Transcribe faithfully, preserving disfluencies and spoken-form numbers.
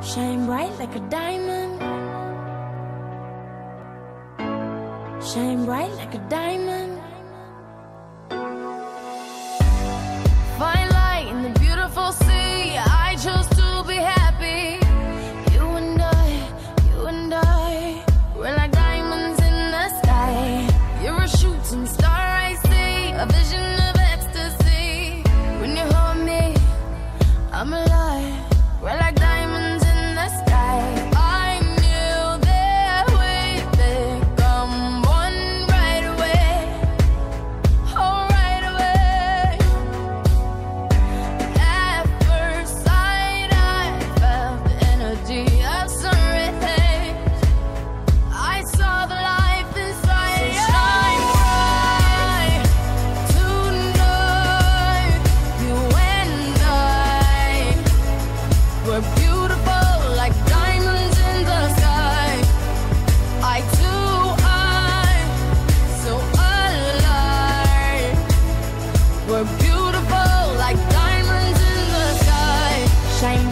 Shine bright like a diamond. Shine bright like a diamond. Find light in the beautiful sea. I chose to be happy. You and I, you and I, we're like diamonds in the sky. You're a shooting star I see, a vision of ecstasy. When you hold me, I'm alive. We're like diamonds in the sky. I knew that we'd become one right away. Oh, right away. At first sight, I felt the energy of sun rays. I saw the life inside you. Shine bright tonight. You and I, we're beautiful like diamonds in the sky. I too, I'm so alive. We're beautiful like diamonds in the sky. Shine